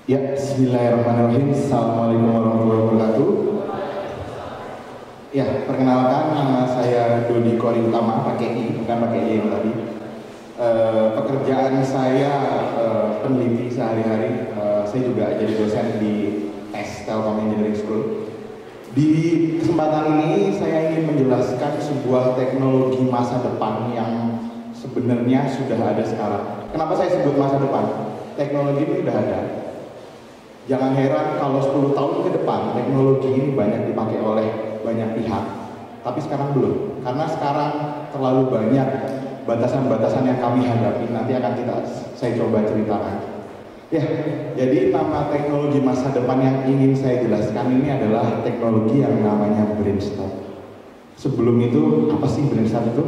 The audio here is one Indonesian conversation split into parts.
Ya, bismillahirrahmanirrahim. Assalamualaikum warahmatullahi wabarakatuh. Ya, perkenalkan nama saya Dodi Kori Utama, pakai I, bukan pakai Y yang tadi. Pekerjaan saya peneliti sehari-hari. Saya juga jadi dosen di TES, Telkom Engineering School. Di kesempatan ini saya ingin menjelaskan sebuah teknologi masa depan yang sebenarnya sudah ada sekarang. Kenapa saya sebut masa depan? Teknologi ini sudah ada. Jangan heran kalau 10 tahun ke depan teknologi ini banyak dipakai oleh banyak pihak, tapi sekarang belum. Karena sekarang terlalu banyak batasan-batasan yang kami hadapi. Nanti akan saya coba ceritakan. Ya, jadi nama teknologi masa depan yang ingin saya jelaskan ini adalah teknologi yang namanya brainstorm. Sebelum itu, apa sih brainstorm itu?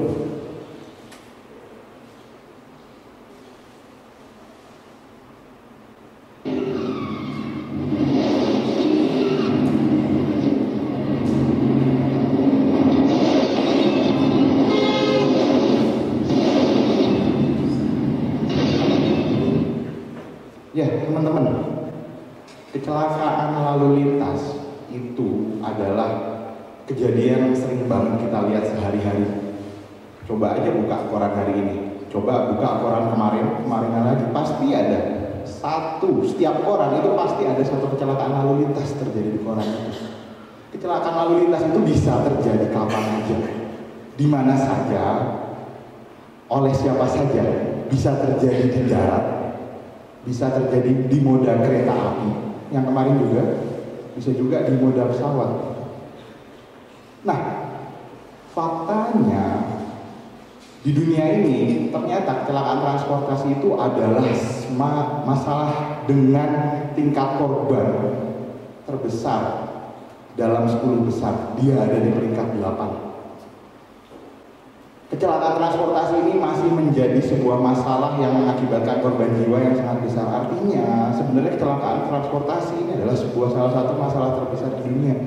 Ya, teman-teman, kecelakaan lalu lintas itu adalah kejadian yang sering banget kita lihat sehari-hari. Coba aja buka koran hari ini, coba buka koran kemarin lagi, pasti ada setiap koran itu pasti ada satu kecelakaan lalu lintas terjadi di koran itu. Kecelakaan lalu lintas itu bisa terjadi kapan aja, di mana saja, oleh siapa saja, bisa terjadi di darat, bisa terjadi di moda kereta api, yang kemarin juga, bisa juga di moda pesawat. Nah, faktanya di dunia ini ternyata kecelakaan transportasi itu adalah masalah dengan tingkat korban terbesar dalam 10 besar. Dia ada di peringkat 8. Kecelakaan transportasi ini masih menjadi sebuah masalah yang mengakibatkan korban jiwa yang sangat besar. Artinya, sebenarnya kecelakaan transportasi ini adalah salah satu masalah terbesar di dunia.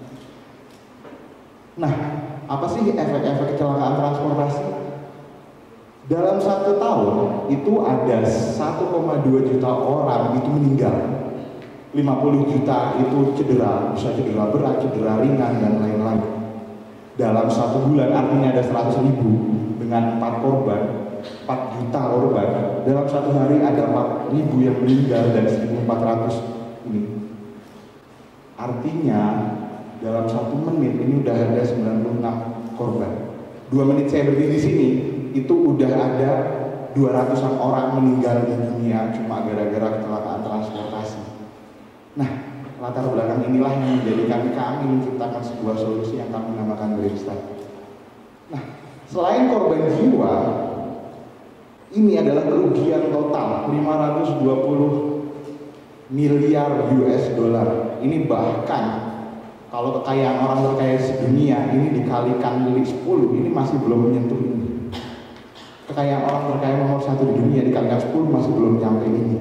Nah, apa sih efek-efek kecelakaan transportasi? Dalam 1 tahun, itu ada 1,2 juta orang itu meninggal. 50 juta itu cedera, bisa cedera berat, cedera ringan, dan lain-lain. Dalam 1 bulan artinya ada 100.000 dengan 4 korban, 4 juta korban. Dalam 1 hari ada 4.000 yang meninggal dan 1.400 ini. Artinya dalam 1 menit ini udah ada 96 korban. 2 menit saya berdiri di sini itu udah ada 200-an orang meninggal di dunia cuma gara-gara kecelakaan transportasi. Nah, latar belakang inilah yang menjadikan kami menciptakan sebuah solusi yang kami namakan brainstorm. Nah, selain korban jiwa, ini adalah kerugian total 520 miliar US dollar. Ini bahkan kalau kekayaan orang terkaya sedunia ini dikalikan kali 10, ini masih belum menyentuh ini. Kekayaan orang terkaya nomor 1 di dunia dikalikan 10 masih belum sampai ini.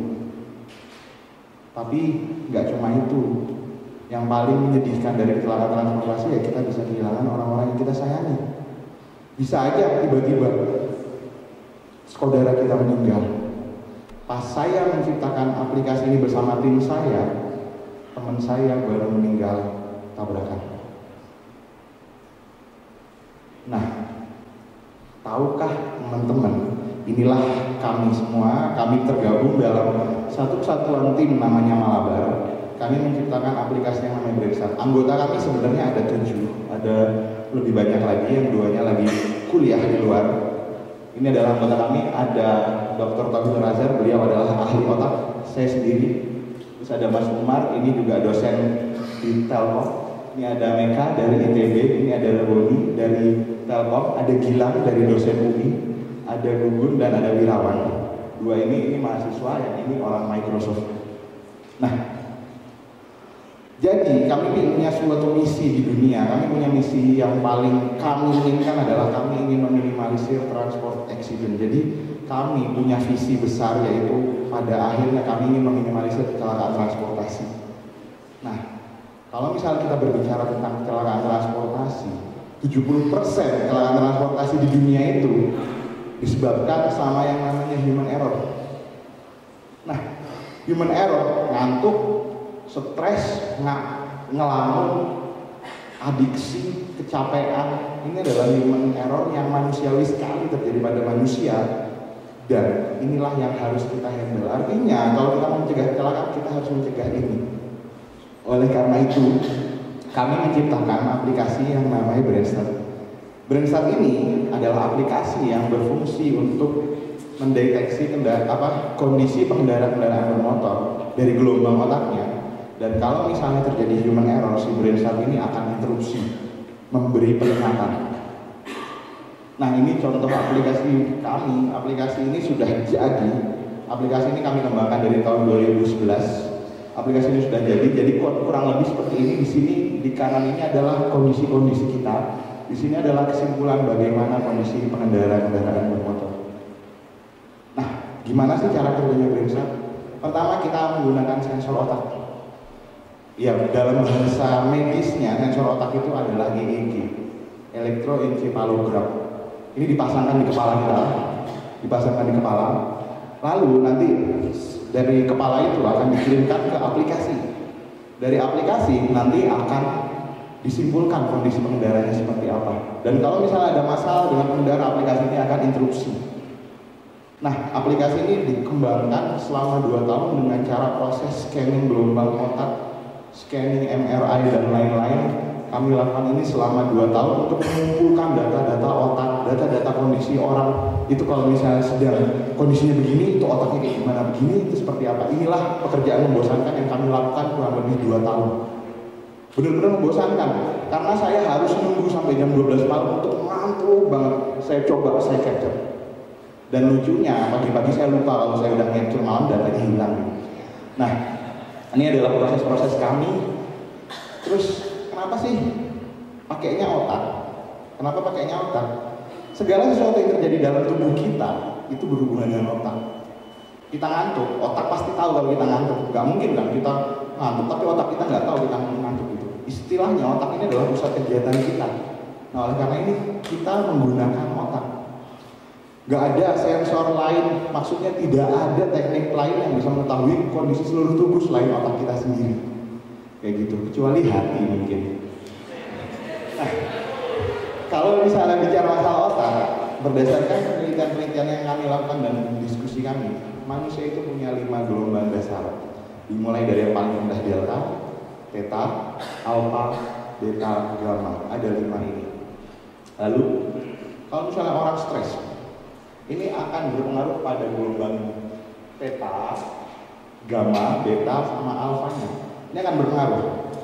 Tapi nggak cuma itu, yang paling menyedihkan dari kecelakaan transportasi ya kita bisa kehilangan orang-orang yang kita sayangi. Bisa aja tiba-tiba saudara kita meninggal. Pas saya menciptakan aplikasi ini bersama tim saya, teman saya baru meninggal tabrakan. Nah, tahukah teman-teman, inilah kami semua, kami tergabung dalam satu kesatuan tim namanya Malabar. Kami menciptakan aplikasi yang namanya brainstorm. Anggota kami sebenarnya ada 7, ada lebih banyak lagi, yang 2-nya lagi kuliah di luar. Ini adalah anggota kami, ada Dr. Tauhid Razar, beliau adalah ahli otak, saya sendiri. Terus ada Mas Umar, ini juga dosen di Telkom. Ini ada Meka dari ITB, ini ada Reboni dari Telkom, ada Gilang dari dosen UI, ada Gugun dan ada Wirawan. 2 ini mahasiswa, yang ini orang Microsoft. Nah, jadi kami punya suatu misi di dunia. Kami punya misi yang paling kami inginkan adalah kami ingin meminimalisir transport accident. Jadi kami punya visi besar, yaitu pada akhirnya kami ingin meminimalisir kecelakaan transportasi. Nah, kalau misalnya kita berbicara tentang kecelakaan transportasi, 70% kecelakaan transportasi di dunia itu disebabkan sama yang namanya human error. Nah, Human error, ngantuk, stres, ngelamun, adiksi, kecapean. Ini adalah human error yang manusiawi sekali terjadi pada manusia. Dan inilah yang harus kita handle. Artinya kalau kita mau mencegah kecelakaan, kita harus mencegah ini. Oleh karena itu, kami menciptakan aplikasi yang namanya BrainStart. BrainStart ini adalah aplikasi yang berfungsi untuk mendeteksi kondisi pengendara kendaraan bermotor dari gelombang otaknya. Dan kalau misalnya terjadi human error, si BrainStart ini akan interupsi, memberi peringatan. Nah, ini contoh aplikasi kami. Aplikasi ini sudah jadi. Aplikasi ini kami kembangkan dari tahun 2011. Aplikasi ini sudah jadi kurang lebih seperti ini. Di sini di kanan ini adalah kondisi-kondisi kita. Di sini adalah kesimpulan bagaimana kondisi pengendara kendaraan bermotor. Nah, gimana sih cara kerjanya BrainStart? Pertama, kita menggunakan sensor otak. Ya, dalam bahasa medisnya sensor otak itu adalah EEG, elektroencephalogram. Ini dipasangkan di kepala kita, lalu nanti dari kepala itu akan dikirimkan ke aplikasi. Dari aplikasi nanti akan disimpulkan kondisi pengendaranya seperti apa. Dan kalau misalnya ada masalah dengan pengendara, aplikasi ini akan interupsi. Nah, aplikasi ini dikembangkan selama 2 tahun dengan cara proses scanning gelombang otak, scanning MRI dan lain-lain. Kami lakukan ini selama 2 tahun untuk mengumpulkan data-data otak, data-data kondisi orang. Itu kalau misalnya sedang kondisinya begini, itu otaknya kayak gimana, begini, itu seperti apa. Inilah pekerjaan membosankan yang kami lakukan kurang lebih 2 tahun. Benar-benar membosankan, karena saya harus nunggu sampai jam 12 malam untuk ngantuk banget. Saya capture. Dan lucunya, pagi-pagi saya lupa kalau saya udah capture malam, datanya hilang. Nah, ini adalah proses-proses kami. Terus, kenapa sih pakainya otak? Kenapa pakainya otak? Segala sesuatu yang terjadi dalam tubuh kita itu berhubungan dengan otak. Kita ngantuk, otak pasti tahu kalau kita ngantuk. Gak mungkin kan kita ngantuk, tapi otak kita nggak tahu kita ngantuk gitu. Istilahnya otak ini adalah pusat kegiatan kita. Nah, oleh karena ini kita menggunakan otak. Gak ada sensor lain, maksudnya tidak ada teknik lain yang bisa mengetahui kondisi seluruh tubuh selain otak kita sendiri. Kayak gitu, kecuali hati mungkin. Nah, kalau misalnya bicara masalah otak, berdasarkan penelitian-penelitian yang kami lakukan dan diskusi kami, manusia itu punya 5 gelombang dasar. Dimulai dari yang paling rendah delta, theta, alpha, beta, gamma. Ada 5 ini. Lalu, kalau misalnya orang stres, ini akan berpengaruh pada gelombang theta, gamma, beta, sama alfanya. Ini akan berpengaruh.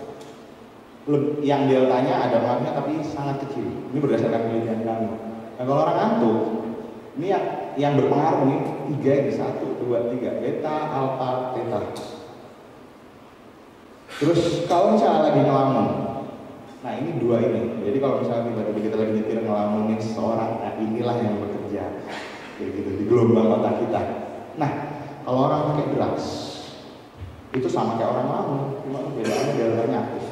Yang deltanya ada pengaruhnya tapi sangat kecil. Ini berdasarkan penelitian kami. Nah, kalau orang ngantuk, ini yang berpengaruh nih 3 ini 1, 2, 3, beta, alfa, theta. Terus kalau misalnya lagi ngelamun, nah ini 2 ini. Jadi kalau misalnya tiba-tiba kita lagi nyetir ngelamunin seseorang, nah inilah yang bekerja. Kayak gitu, di gelombang otak kita. Nah, kalau orang pakai drugs, itu sama kayak orang ngelamun, cuma bedanya deltanya aktif.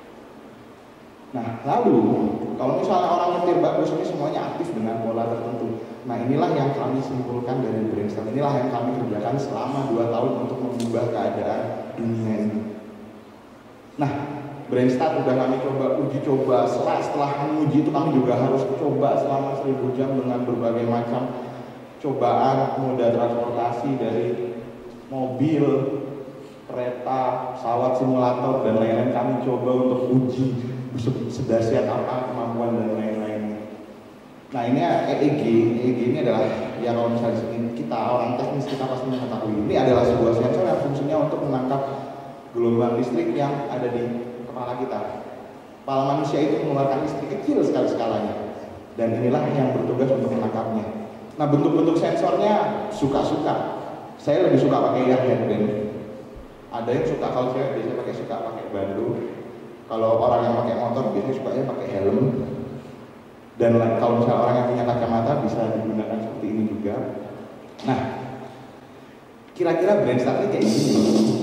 Nah, lalu kalau misalnya orang nyetir bagus, ini semuanya aktif dengan pola tertentu. Nah, inilah yang kami simpulkan dari BrainStart. Inilah yang kami kerjakan selama 2 tahun untuk mengubah keadaan dunia ini. Nah, BrainStart udah kami uji coba. Setelah menguji itu kami juga harus coba selama 1000 jam dengan berbagai macam cobaan moda transportasi dari mobil, kereta, pesawat, simulator dan lain-lain. Kami coba untuk uji sedahsyat apa kemampuan dan lain-lain. Nah, ini EEG ini adalah ya kalau misalnya kita orang teknis kita pasti mengetahui ini adalah sebuah sensor yang fungsinya untuk menangkap gelombang listrik yang ada di kepala kita. Kepala manusia itu mengeluarkan listrik kecil sekali skalanya, dan inilah yang bertugas untuk menangkapnya. Nah, bentuk-bentuk sensornya suka-suka. Saya lebih suka pakai yang headband. Ada yang suka, kalau saya biasanya suka pakai bandu. Kalau orang yang pakai motor biasanya sukanya pakai helm. Dan kalau misalnya orang yang punya kacamata bisa digunakan seperti ini juga. Nah, kira-kira BrainStart ini kayak gini.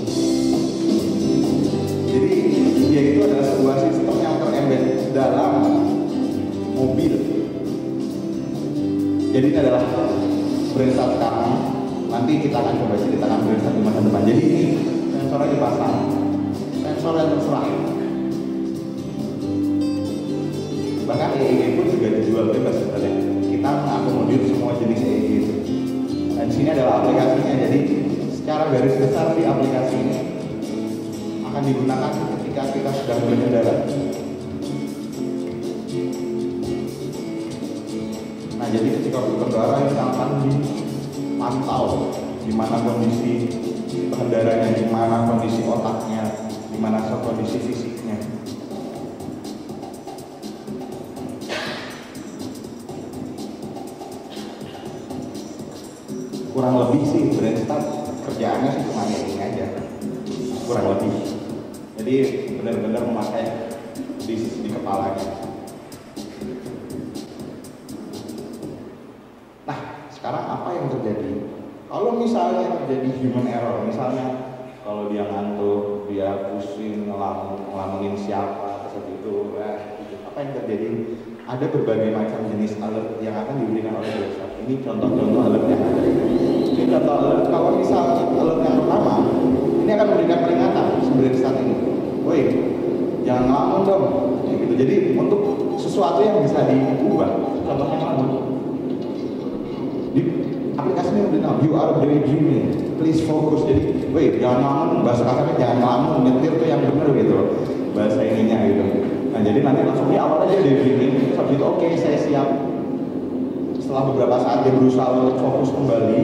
Jadi dia itu adalah sebuah sistem yang terembed dalam mobil. Jadi ini adalah BrainStart sekarang. Nanti nanti kita akan coba ceritakan brainstat di masa depan. Jadi ini sensornya dipasang, sensor yang terserah. Bahkan EEG pun juga dijual bebas sebenarnya. Kita mengakomodir semua jenis EEG itu. Dan sini adalah aplikasinya. Jadi secara garis besar di aplikasi ini akan digunakan ketika kita sedang berkendara. Nah, jadi ketika berkendara misalkan dipantau di mana kondisi pengendaranya, di mana kondisi otaknya, di mana kondisi fisiknya. Kurang lebih sih brainstat kerjaannya sih cuma ini aja, kurang lebih. Jadi benar-benar memakai di kepalanya. Nah, sekarang apa yang terjadi? Kalau misalnya terjadi human error, misalnya kalau dia ngantuk, dia pusing, ngelamunin siapa, seperti itu, apa yang terjadi? Ada berbagai macam jenis alert yang akan diberikan oleh brainstat. Ini contoh-contoh alert yang ada. Ini contoh alert. Kalau misalnya alert yang pertama, ini akan memberikan peringatan brainstat ini. Woi, jangan ngelamun dong. Gitu. Jadi untuk sesuatu yang bisa diubah, contohnya ngelamun. Di aplikasi ini udah you are daydreaming, please focus. Jadi, woi, jangan ngelamun. Bahasa kasarnya jangan ngelamun, nyetir tuh yang benar gitu. Bahasa ininya gitu. Nah, jadi nanti langsung di awal aja daydreaming. Terus itu oke, saya siap. Setelah beberapa saat dia berusaha untuk fokus kembali.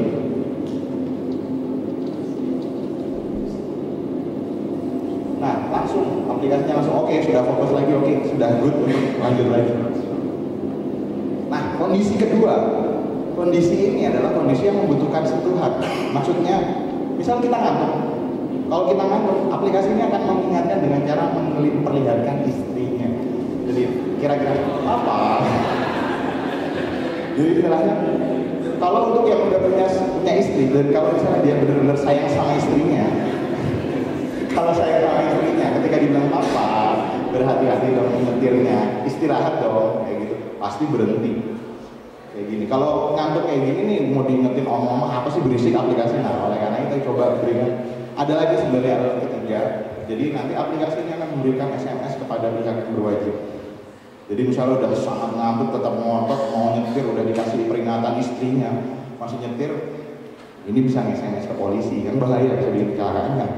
Nah, langsung aplikasinya langsung oke, sudah fokus lagi, oke, sudah good untuk lanjut lagi. Nah, kondisi kedua, kondisi ini adalah kondisi yang membutuhkan sentuhan. Maksudnya, misal kita ngantuk. Kalau kita ngantuk, aplikasi ini akan mengingatkan dengan cara memperlihatkan istrinya. Jadi kira-kira apa? Jadi istilahnya, kalau untuk yang udah punya istri, dan kalau misalnya dia benar-benar sayang sama istrinya, kalau sayang sama istrinya, ketika dibilang papa, berhati-hati dong nyetirnya, istirahat dong, kayak gitu, pasti berhenti. Kayak gini. Kalau ngantuk kayak gini nih, mau diingetin omong-omong apa sih berisik aplikasi. Nah, oleh karena itu coba berikan. Ada lagi sebenarnya alert ketiga. Jadi nanti aplikasi ini akan memberikan SMS kepada pihak yang berwajib. Jadi misalnya udah sangat ngantuk, tetap ngotot, mau nyetir, udah dikasih peringatan istrinya, masih nyetir, ini bisa nge-SMS ke polisi, kan bahaya, bisa bikin kecelakaan kan.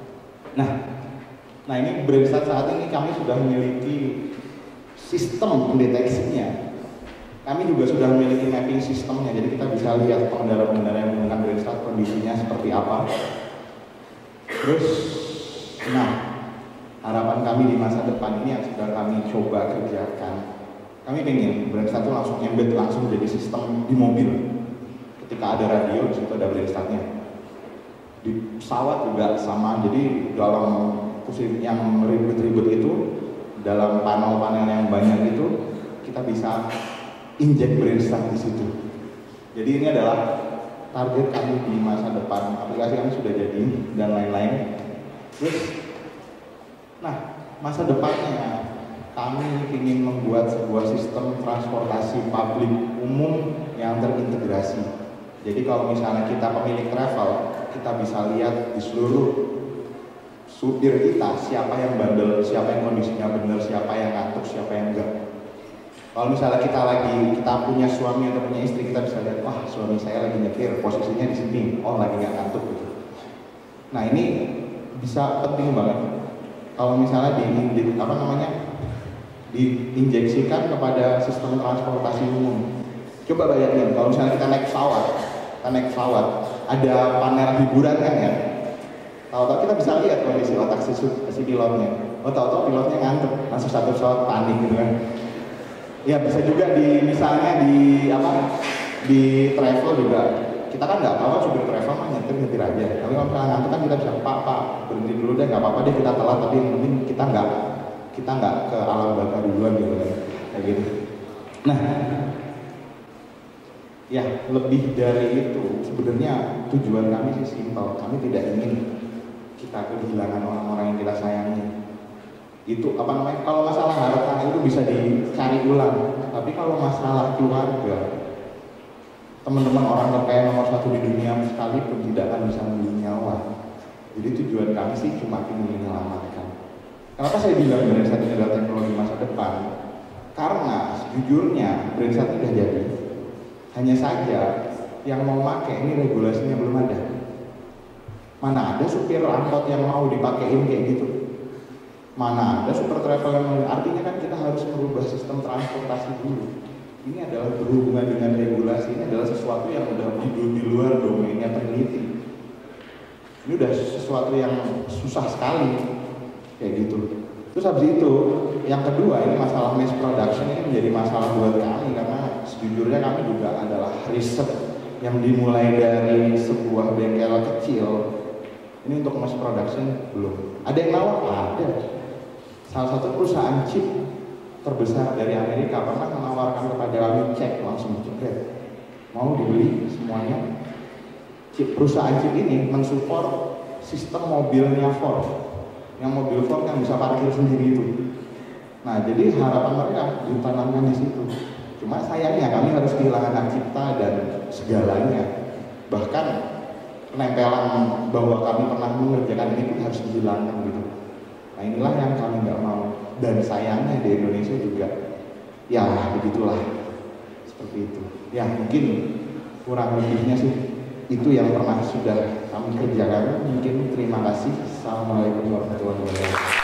Nah ini brainstat saat ini kami sudah memiliki sistem pendeteksinya. Kami juga sudah memiliki mapping sistemnya, jadi kita bisa lihat pengendara-pengendara yang menggunakan brainstat kondisinya seperti apa. Terus, nah harapan kami di masa depan ini yang sedang kami coba kerjakan, kami pengen brainstat itu langsung embed langsung jadi sistem di mobil. Ketika ada radio, di situ ada brainstatnya. Di pesawat juga sama, jadi dalam kursi yang ribet-ribet itu, dalam panel-panel yang banyak itu, kita bisa injek brainstat di situ. Jadi ini adalah target kami di masa depan. Aplikasi kami sudah jadi dan lain-lain. Terus, nah masa depannya kami ingin membuat sebuah sistem transportasi publik umum yang terintegrasi. Jadi kalau misalnya kita pemilik travel, kita bisa lihat di seluruh supir kita siapa yang bandel, siapa yang kondisinya benar, siapa yang ngantuk, siapa yang enggak. Kalau misalnya kita punya suami atau punya istri, kita bisa lihat, wah suami saya lagi nyetir, posisinya di sini, oh lagi nggak ngantuk gitu. Nah ini bisa penting banget kalau misalnya diinjeksikan kepada sistem transportasi umum. Coba bayangin kalau misalnya kita naik pesawat, ada panel hiburan kan ya. Tahu-tahu kita bisa lihat kondisi otak si pilotnya. Oh tahu-tahu pilotnya ngantuk, langsung satu pesawat panik gitu kan. Ya bisa juga misalnya di travel juga. Kita kan nggak apa-apa supir travel mah nyetir aja. Tapi kalau misalnya ngantuk kan kita bisa pak berhenti dulu deh, nggak apa-apa deh kita telat, tapi yang penting kita nggak ke alam baka duluan gitu kan, kayak gitu. Nah, ya lebih dari itu sebenarnya tujuan kami sih simpel. Kami tidak ingin kita kehilangan orang-orang yang kita sayangi. Itu kalau masalah harta itu bisa dicari ulang, tapi kalau masalah keluarga, teman-teman orang terkaya nomor 1 di dunia sekalipun tidak akan bisa membeli nyawa. Jadi tujuan kami sih cuma ingin menyelamatkan. Kenapa saya bilang Brainset ini adalah teknologi masa depan? Karena sejujurnya Brainset sudah jadi. Hanya saja yang mau pakai ini regulasinya belum ada. Mana ada supir angkot yang mau dipakein kayak gitu? Mana ada super travel yang mau? Artinya kan kita harus merubah sistem transportasi dulu. Ini adalah berhubungan dengan regulasi, ini adalah sesuatu yang udah di luar domainnya peneliti. Ini udah sesuatu yang susah sekali kayak gitu. Terus habis itu yang kedua, ini masalah mass production ini menjadi masalah buat kami karena sejujurnya kami juga adalah riset yang dimulai dari sebuah bengkel kecil. Ini untuk mass production belum. Ada yang nawar? Ada. Salah satu perusahaan chip terbesar dari Amerika pernah menawarkan kepada kami cek langsung jebret. Mau dibeli semuanya. Perusahaan chip ini mensupport sistem mobilnya Ford, yang mobil Ford yang bisa parkir sendiri itu. Nah, jadi harapan mereka ditanamkan di situ. Cuma sayangnya kami harus kehilangan hak cipta dan segalanya. Bahkan penempelan bahwa kami pernah mengerjakan ini pun harus dihilangkan gitu. Nah, inilah yang kami nggak mau. Dan sayangnya di Indonesia juga, ya begitulah, seperti itu. Ya mungkin kurang lebihnya sih itu yang pernah sudah kami kerjakan. Mungkin terima kasih. Assalamualaikum warahmatullahi wabarakatuh.